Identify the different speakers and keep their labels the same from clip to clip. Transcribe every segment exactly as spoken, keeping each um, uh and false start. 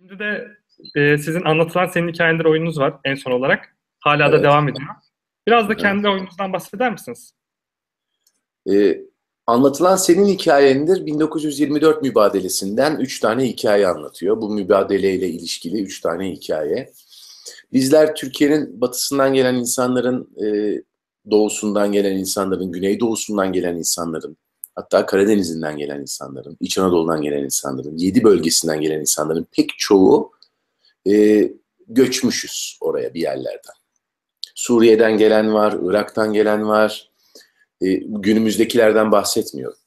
Speaker 1: Şimdi de e, sizin Anlatılan Senin Hikayendir oyununuz var en son olarak. Hala da
Speaker 2: Evet.
Speaker 1: devam ediyor. Biraz
Speaker 2: Hı
Speaker 1: da
Speaker 2: hı.
Speaker 1: kendi oyununuzdan bahseder misiniz?
Speaker 2: Ee, Anlatılan Senin Hikayendir bin dokuz yüz yirmi dört mübadelesinden üç tane hikaye anlatıyor. Bu mübadeleyle ilişkili üç tane hikaye. Bizler Türkiye'nin batısından gelen insanların, e, doğusundan gelen insanların, güneydoğusundan gelen insanların, hatta Karadeniz'inden gelen insanların, İç Anadolu'dan gelen insanların, yedi bölgesinden gelen insanların pek çoğu e, göçmüşüz oraya bir yerlerden. Suriye'den gelen var, Irak'tan gelen var. E, günümüzdekilerden bahsetmiyorum.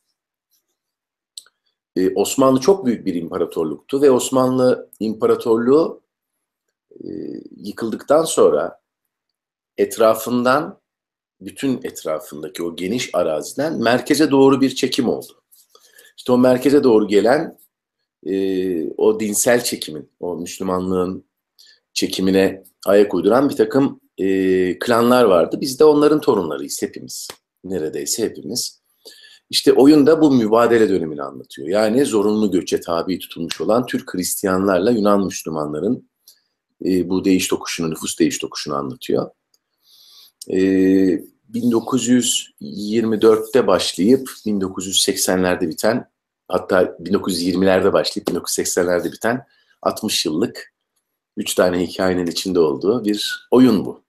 Speaker 2: E, Osmanlı çok büyük bir imparatorluktu ve Osmanlı İmparatorluğu e, yıkıldıktan sonra etrafından, bütün etrafındaki o geniş araziden merkeze doğru bir çekim oldu. İşte o merkeze doğru gelen e, o dinsel çekimin, o Müslümanlığın çekimine ayak uyduran bir takım e, klanlar vardı. Biz de onların torunlarıyız hepimiz. Neredeyse hepimiz. İşte oyunda bu mübadele dönemini anlatıyor. Yani zorunlu göçe tabi tutulmuş olan Türk Hristiyanlarla Yunan Müslümanların e, bu değiş tokuşunu, nüfus değiş tokuşunu anlatıyor. E, bin dokuz yüz yirmi dörtte başlayıp bin dokuz yüz seksenlerde biten, hatta bin dokuz yüz yirmilerde başlayıp bin dokuz yüz seksenlerde biten altmış yıllık üç tane hikayenin içinde olduğu bir oyun bu.